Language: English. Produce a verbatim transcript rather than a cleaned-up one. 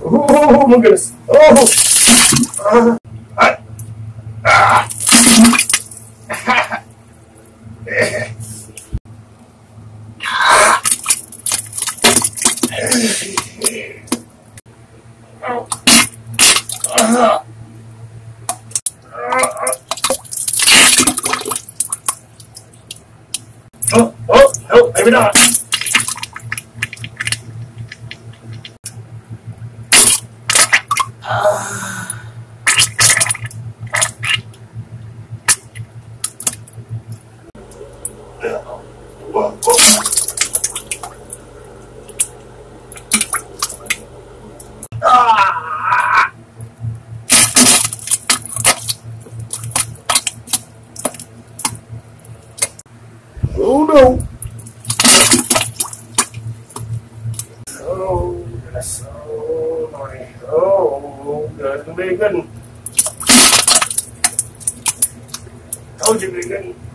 Oh my goodness. Oh. Uh, uh, ah. Oh. Uh. Oh, oh, no, maybe not. Whoa, whoa. Ah! Oh no! Oh goodness! Oh Lordy! Oh good! It's gonna be a good one. Told you it'd be a good one.